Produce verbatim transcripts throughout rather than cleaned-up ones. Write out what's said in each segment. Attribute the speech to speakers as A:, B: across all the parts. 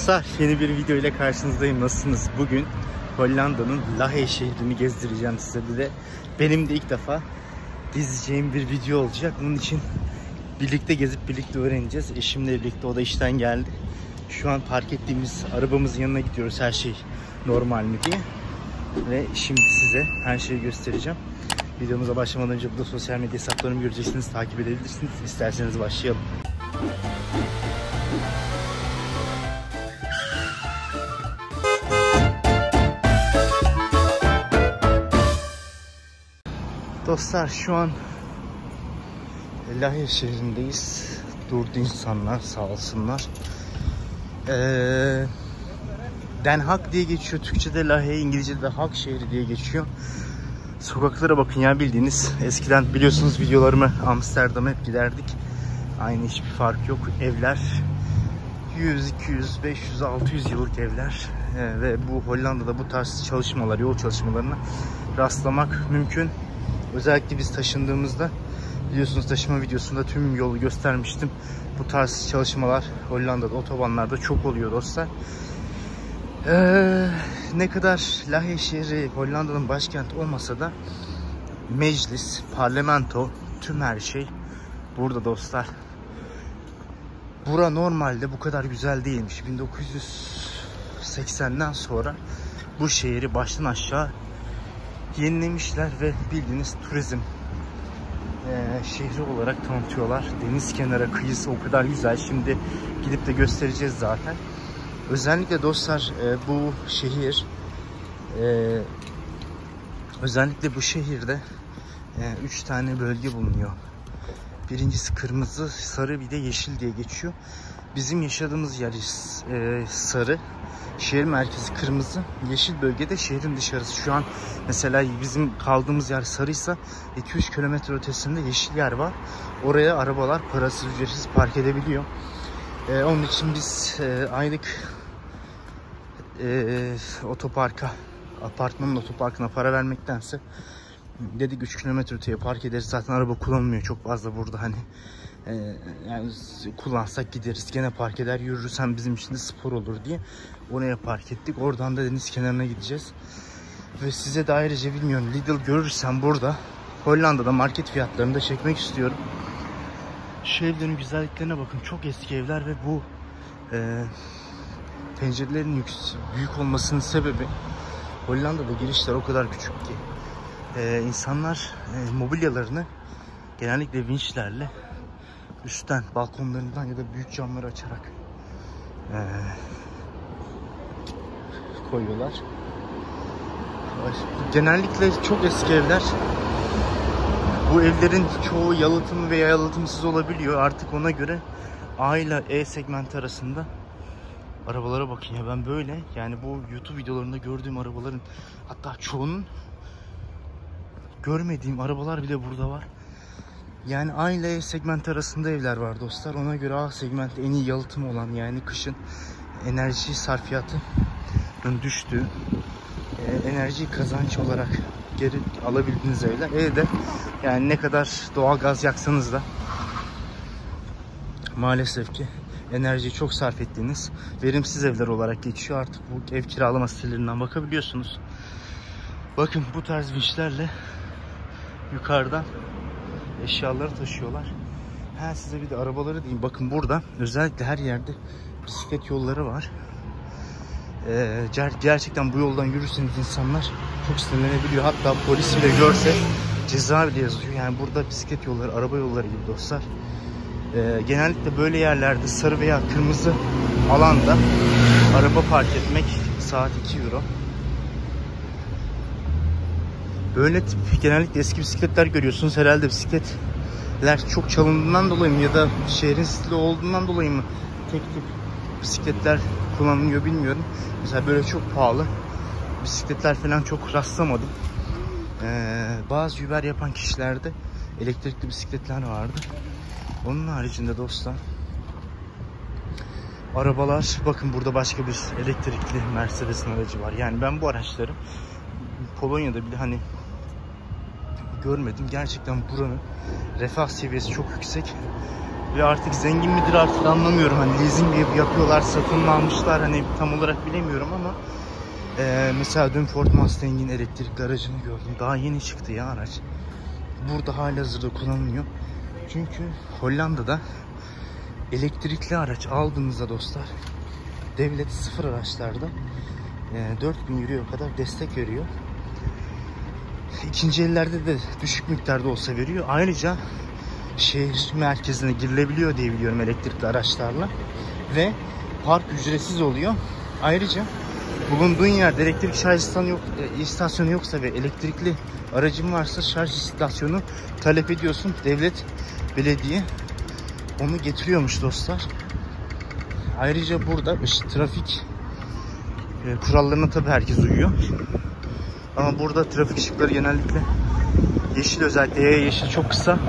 A: Dostlar, yeni bir video ile karşınızdayım. Nasılsınız? Bugün Hollanda'nın Lahey şehrini gezdireceğim size. Bir de benim de ilk defa gezeceğim bir video olacak. Bunun için birlikte gezip birlikte öğreneceğiz. Eşimle birlikte, o da işten geldi. Şu an park ettiğimiz arabamızın yanına gidiyoruz, her şey normal mi diye. Ve şimdi size her şeyi göstereceğim. Videomuza başlamadan önce burada sosyal medya hesaplarımı göreceksiniz, takip edebilirsiniz. İsterseniz başlayalım. Dostlar, şu an Lahey şehrindeyiz. Durdu insanlar, sağ olsunlar. Ee, Den Haag diye geçiyor Türkçe'de Lahey, İngilizce'de de Haag şehri diye geçiyor. Sokaklara bakın ya, bildiğiniz. Eskiden biliyorsunuz videolarımı Amsterdam'a hep giderdik. Aynı, hiçbir fark yok. Evler yüz, iki yüz, beş yüz, altı yüz yıllık evler. Ee, ve bu Hollanda'da bu tarz çalışmalar, yol çalışmalarına rastlamak mümkün. Özellikle biz taşındığımızda, biliyorsunuz taşıma videosunda tüm yolu göstermiştim. Bu tarz çalışmalar Hollanda'da otobanlarda çok oluyor dostlar. Ee, ne kadar Lahey şehri Hollanda'nın başkenti olmasa da meclis, parlamento, tüm her şey burada dostlar. Bura normalde bu kadar güzel değilmiş. bin dokuz yüz seksenden sonra bu şehri baştan aşağı yenilemişler ve bildiğiniz turizm e, şehri olarak tanıtıyorlar. Deniz kenarı, kıyısı o kadar güzel. Şimdi gidip de göstereceğiz zaten. Özellikle dostlar e, bu şehir e, özellikle bu şehirde e, üç tane bölge bulunuyor. Birincisi kırmızı, sarı, bir de yeşil diye geçiyor. Bizim yaşadığımız yer e, sarı. Şehir merkezi kırmızı, yeşil bölgede şehrin dışarısı. Şu an mesela bizim kaldığımız yer sarıysa iki yüz kilometre ötesinde yeşil yer var. Oraya arabalar parasız, ücretsiz park edebiliyor. Ee, onun için biz e, aylık e, otoparka, apartmanın otoparkına para vermektense dedik üç kilometre öteye park ederiz. Zaten araba kullanılmıyor çok fazla burada, hani e, yani kullansak gideriz, gene park eder yürürüz, hem bizim için de spor olur diye oraya park ettik. Oradan da deniz kenarına gideceğiz. Ve size de ayrıca, bilmiyorum, Lidl görürsem burada Hollanda'da market fiyatlarını da çekmek istiyorum. Şu evlerin güzelliklerine bakın, çok eski evler ve bu e, pencerelerin yüksek, büyük olmasının sebebi Hollanda'da girişler o kadar küçük ki e, insanlar e, mobilyalarını genellikle vinçlerle üstten, balkonlarından ya da büyük camları açarak e, koyuyorlar. Genellikle çok eski evler. Bu evlerin çoğu yalıtımlı veya yalıtımsız olabiliyor. Artık ona göre A ile E segmenti arasında arabalara bakın ya, ben böyle, yani bu YouTube videolarında gördüğüm arabaların, hatta çoğunun görmediğim arabalar bile burada var. Yani A ile E segmenti arasında evler var dostlar. Ona göre A segmenti en iyi yalıtım olan, yani kışın enerji sarfiyatı düştüğü, e, enerji kazanç olarak geri alabildiğiniz evler. Evde yani ne kadar doğal gaz yaksanız da maalesef ki enerjiyi çok sarf ettiğiniz verimsiz evler olarak geçiyor. Artık bu ev kiralama sitelerinden bakabiliyorsunuz. Bakın, bu tarz vinçlerle yukarıdan eşyaları taşıyorlar. Ha, size bir de arabaları diyeyim. Bakın, burada özellikle her yerde bisiklet yolları var. Ee, gerçekten bu yoldan yürürseniz insanlar çok sinirlenebiliyor. Hatta polis bile görse ceza bile yazıyor. Yani burada bisiklet yolları, araba yolları gibi dostlar. Ee, genellikle böyle yerlerde sarı veya kırmızı alanda araba park etmek saat iki euro. Böyle tip genellikle eski bisikletler görüyorsunuz. Herhalde bisikletler çok çalındığından dolayı mı ya da şehrin stili olduğundan dolayı mı tek tip bisikletler kullanılıyor bilmiyorum. Mesela böyle çok pahalı bisikletler falan çok rastlamadım. Ee, bazı Uber yapan kişilerde elektrikli bisikletler vardı. Onun haricinde dostlar, arabalar, bakın burada başka bir elektrikli Mercedes'in aracı var. Yani ben bu araçları Polonya'da bile hani görmedim. Gerçekten buranın refah seviyesi çok yüksek. Ve artık zengin midir artık anlamıyorum. Hani leasing yapıyorlar, satın mı almışlar, hani tam olarak bilemiyorum ama Ee, mesela dün Ford Mustang'in elektrikli aracını gördüm. Daha yeni çıktı ya araç. Burada halihazırda kullanılıyor. Çünkü Hollanda'da elektrikli araç aldığınızda dostlar, devlet sıfır araçlarda e, dört bin euroya kadar destek veriyor. İkinci ellerde de düşük miktarda olsa veriyor. Ayrıca şehir merkezine girilebiliyor diye biliyorum elektrikli araçlarla. Ve park ücretsiz oluyor. Ayrıca bulunduğun yerde elektrik şarj istasyonu, yok, istasyonu yoksa ve elektrikli aracın varsa şarj istasyonu talep ediyorsun. Devlet, belediye onu getiriyormuş dostlar. Ayrıca burada işte trafik e, kurallarına tabii herkes uyuyor. Ama burada trafik ışıkları genellikle yeşil, özellikle yaya yeşil çok kısa.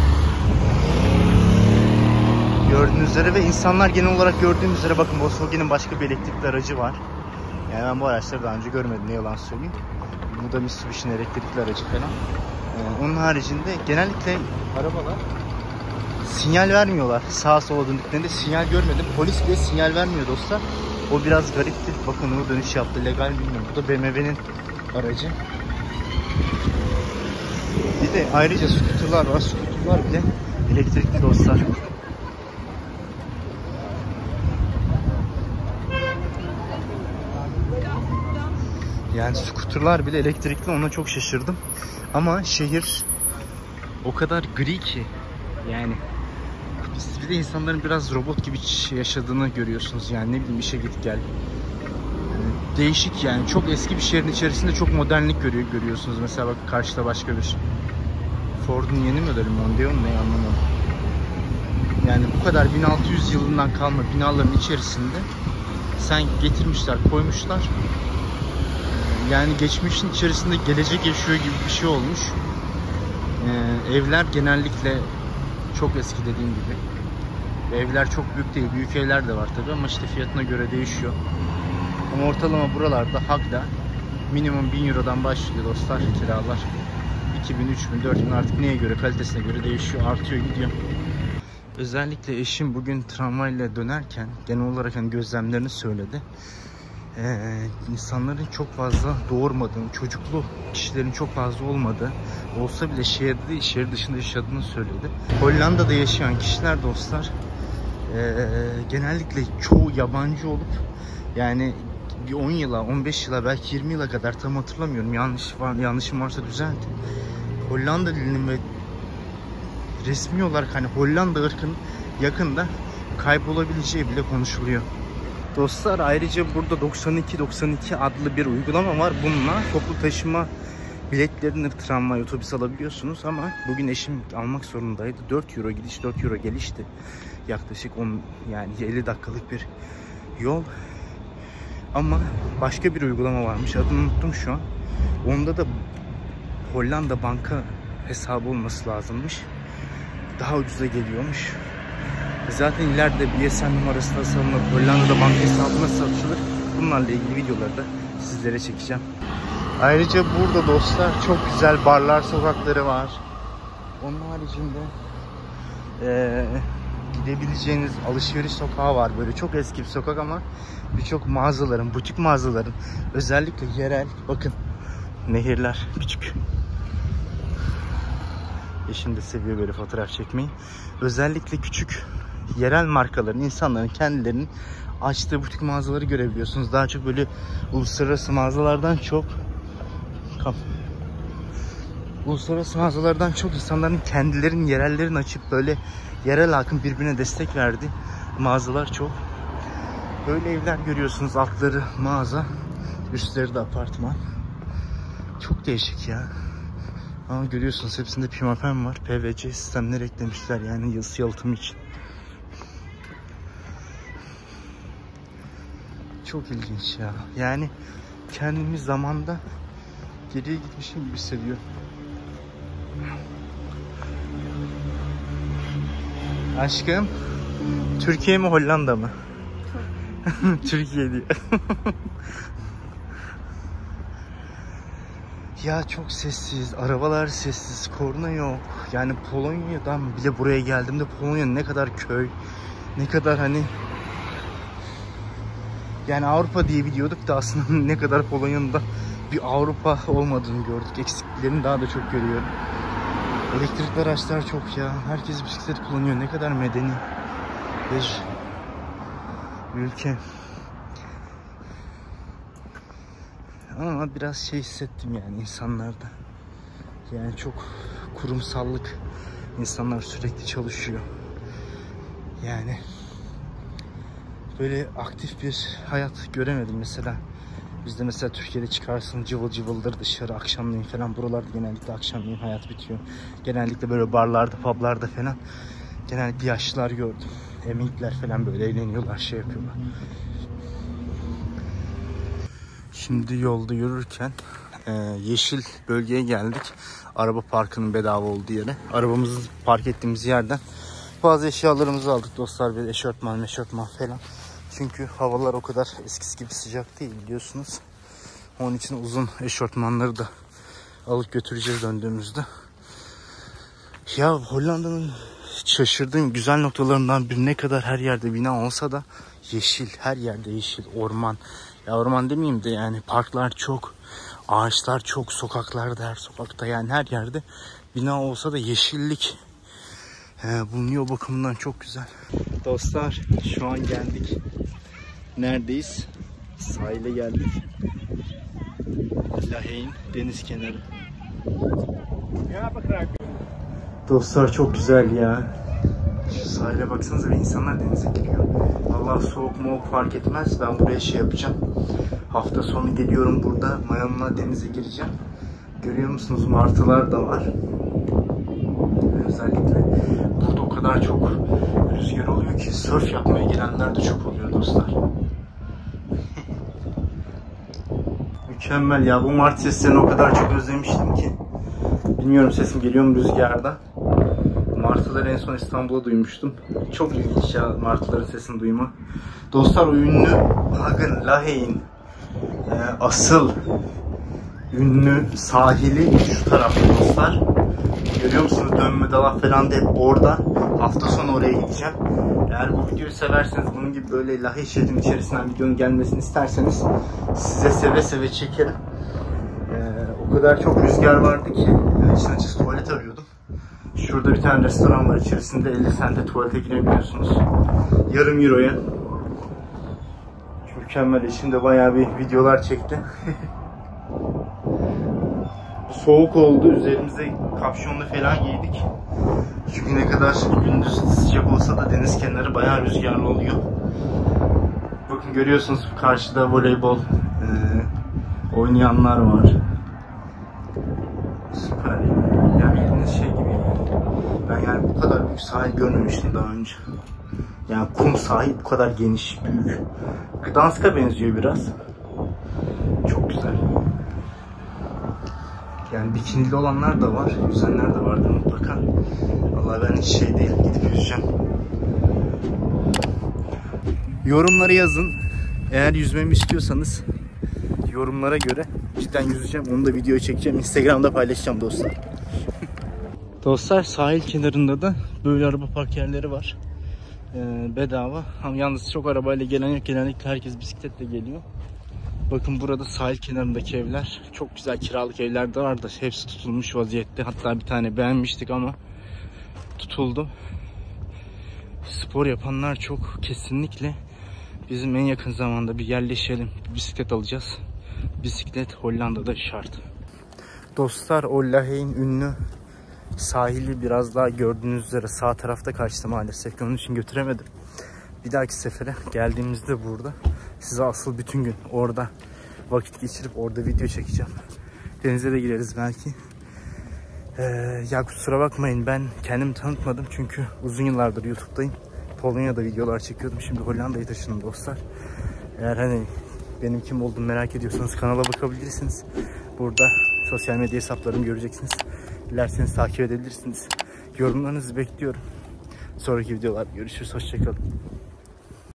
A: Gördüğünüz üzere ve insanlar genel olarak gördüğünüz üzere, bakın Volkswagen'in başka bir elektrikli aracı var. Yani ben bu araçları daha önce görmedim, ne yalan söyleyeyim. Bu da Mitsubishi'nin elektrikli aracı falan. Ee, onun haricinde genellikle arabalar sinyal vermiyorlar. Sağa sola döndüklerinde sinyal görmedim. Polis bile sinyal vermiyor dostlar. O biraz garipti. Bakın o dönüş yaptı. Legal bilmiyorum. Bu da B M W'nin aracı. Bir de ayrıca skuterlar var. Skuterlar bile elektrikli dostlar. Yani skuterlar bile elektrikli, ona çok şaşırdım. Ama şehir o kadar gri ki yani bir de insanların biraz robot gibi yaşadığını görüyorsunuz. Yani ne bileyim, işe git gel. Yani değişik yani, çok eski bir şehrin içerisinde çok modernlik görüyor, görüyorsunuz. Mesela bak karşıda başka bir Ford'un yeni modeli Mondeo mu ne, anlamadım. Yani bu kadar bin altı yüz yılından kalma binaların içerisinde sen getirmişler, koymuşlar. Yani geçmişin içerisinde gelecek yaşıyor gibi bir şey olmuş. Ee, evler genellikle çok eski, dediğim gibi. Evler çok büyük değil. Büyük evler de var tabii ama işte fiyatına göre değişiyor. Ama ortalama buralarda Haag'da minimum bin eurodan başlıyor dostlar kiralar. iki bin, üç bin, dört bin, artık neye göre, kalitesine göre değişiyor, artıyor, gidiyor. Özellikle eşim bugün tramvayla dönerken genel olarak hani gözlemlerini söyledi. Ee, insanların çok fazla doğurmadığını, çocuklu kişilerin çok fazla olmadığı, olsa bile şehirde değil, şehir dışında yaşadığını söyledi. Hollanda'da yaşayan kişiler dostlar ee, genellikle çoğu yabancı olup, yani bir on yıla, on beş yıla, belki yirmi yıla kadar, tam hatırlamıyorum, yanlış var, yanlışım varsa düzelt, Hollanda dilinin ve resmi olarak hani Hollanda ırkının yakında kaybolabileceği bile konuşuluyor. Dostlar ayrıca burada doksan iki doksan iki adlı bir uygulama var. Bununla toplu taşıma biletlerini, tramvay, otobüs alabiliyorsunuz ama bugün eşim almak zorundaydı. dört euro gidiş, dört euro gelişti. Yaklaşık on, yani elli dakikalık bir yol. Ama başka bir uygulama varmış. Adını unuttum şu an. Onda da Hollanda banka hesabı olması lazımmış. Daha ucuza geliyormuş. Zaten ileride B S N numarası nasıl alınır, Hollanda'da banka hesabı nasıl açılır, bunlarla ilgili videoları da sizlere çekeceğim. Ayrıca burada dostlar çok güzel barlar, sokakları var. Onun haricinde ee, gidebileceğiniz alışveriş sokağı var. Böyle çok eski bir sokak ama birçok mağazaların, butik mağazaların, özellikle yerel, bakın nehirler küçük. Eşim de seviyor böyle fotoğraf çekmeyi. Özellikle küçük yerel markaların, insanların kendilerinin açtığı butik mağazaları görebiliyorsunuz. Daha çok böyle uluslararası mağazalardan çok uluslararası mağazalardan çok insanların kendilerinin, yerellerini açıp böyle yerel halkın birbirine destek verdiği mağazalar çok. Böyle evler görüyorsunuz, altları mağaza, üstleri de apartman. Çok değişik ya. Ama görüyorsunuz hepsinde pimapen var. P V C sistemleri eklemişler yani ısı yalıtımı için. Çok ilginç ya. Yani kendimi zamanda geriye gitmişim gibi hissediyorum. Aşkım, Türkiye mi Hollanda mı? Türkiye diyor. Ya çok sessiz, arabalar sessiz, korna yok. Yani Polonya'dan bile buraya geldiğimde Polonya ne kadar köy, ne kadar hani yani Avrupa diye biliyorduk da aslında ne kadar Polonya'nın da bir Avrupa olmadığını gördük. Eksikliklerini daha da çok görüyorum. Elektrikli araçlar çok ya. Herkes bisiklet kullanıyor. Ne kadar medeni bir ülke. Ama biraz şey hissettim yani insanlarda. Yani çok kurumsallık. İnsanlar sürekli çalışıyor. Yani böyle aktif bir hayat göremedim mesela. Bizde mesela Türkiye'de çıkarsın cıvıl cıvıldır dışarı akşamleyin falan. Buralarda genellikle akşamleyin hayat bitiyor. Genellikle böyle barlarda, publarda falan genellikle yaşlılar gördüm. Emekliler falan böyle eğleniyorlar, şey yapıyorlar. Şimdi yolda yürürken e, yeşil bölgeye geldik. Araba parkının bedava olduğu yere. Arabamızı park ettiğimiz yerden bazı eşyalarımızı aldık dostlar. Bir eşortman, meşortman falan. Çünkü havalar o kadar eskisi gibi sıcak değil biliyorsunuz. Onun için uzun eşortmanları da alıp götüreceğiz döndüğümüzde. Ya Hollanda'nın şaşırdığım güzel noktalarından bir, ne kadar her yerde bina olsa da yeşil, her yerde yeşil, orman. Ya orman demeyeyim de yani parklar çok, ağaçlar çok, sokaklarda, her sokakta yani her yerde bina olsa da yeşillik He, bulunuyor, o bakımından çok güzel. Dostlar şu an geldik. Neredeyiz? Sahile geldik. Lahey'in deniz kenarı. Dostlar çok güzel ya. Şu sahile baksanıza ve insanlar denize giriyor. Allah soğuk mu fark etmez. Ben buraya şey yapacağım. Hafta sonu geliyorum burada. Mayamla denize gireceğim. Görüyor musunuz? Martılar da var. Özellikle burada o kadar çok rüzgar oluyor ki sörf yapmaya gelenler de çok oluyor dostlar. Mükemmel ya, bu martı seslerini o kadar çok özlemiştim ki. Bilmiyorum sesim geliyor mu rüzgarda. Martıları en son İstanbul'da duymuştum. Çok ilginç ya martıların sesini duyma. Dostlar o ünlü Hagen Lahey'in e, asıl ünlü sahili şu tarafta dostlar. Görüyor musunuz? Dönme dalak falan da hep orada. Hafta sonu oraya gideceğim. Eğer bu videoyu severseniz, bunun gibi böyle Lahey şehrinin içerisinden videonun gelmesini isterseniz size seve seve çekerim. Ee, o kadar çok rüzgar vardı ki yani için açıkçası tuvalet arıyordum. Şurada bir tane restoran var. İçerisinde elli sente tuvalete girebiliyorsunuz. Yarım euroya. Mükemmel. Eşim bayağı bir videolar çekti. Soğuk oldu. Üzerimize kapşonlu falan giydik. Çünkü ne kadar gündüz sıcak olsa da deniz kenarı bayağı rüzgarlı oluyor. Bakın görüyorsunuz karşıda voleybol e, oynayanlar var. Süper. Ya bildiğiniz şey gibi. Ben yani bu kadar büyük sahil görmemiştim daha önce. Yani kum sahil bu kadar geniş, büyük. Gdansk'a benziyor biraz. Çok güzel. Yani bikinili olanlar da var, yüzenler de vardır mutlaka. Vallahi ben hiç şey değil, gidip yüzeceğim. Yorumlara yazın. Eğer yüzmemi istiyorsanız yorumlara göre cidden yüzeceğim. Onu da videoya çekeceğim. Instagram'da paylaşacağım dostlar. Dostlar sahil kenarında da böyle araba park yerleri var. Ee, bedava. Ama yalnız çok arabayla gelen yok. Genellikle herkes bisikletle geliyor. Bakın burada sahil kenarındaki evler. Çok güzel kiralık evler de vardı. Hepsi tutulmuş vaziyette. Hatta bir tane beğenmiştik ama tutuldu. Spor yapanlar çok, kesinlikle bizim en yakın zamanda bir yerleşelim. Bir bisiklet alacağız. Bisiklet Hollanda'da şart. Dostlar o Lahey'in ünlü sahili biraz daha gördüğünüz üzere sağ tarafta kaçtı maalesef. Onun için götüremedim. Bir dahaki sefere geldiğimizde burada size asıl bütün gün orada vakit geçirip orada video çekeceğim. Denize de gireriz belki. Ee, ya kusura bakmayın, ben kendimi tanıtmadım çünkü uzun yıllardır YouTube'dayım. Polonya'da videolar çekiyordum. Şimdi Hollanda'ya taşındım dostlar. Eğer hani benim kim olduğumu merak ediyorsanız kanala bakabilirsiniz. Burada sosyal medya hesaplarımı göreceksiniz. Dilerseniz takip edebilirsiniz. Yorumlarınızı bekliyorum. Sonraki videolar görüşürüz. Hoşçakalın.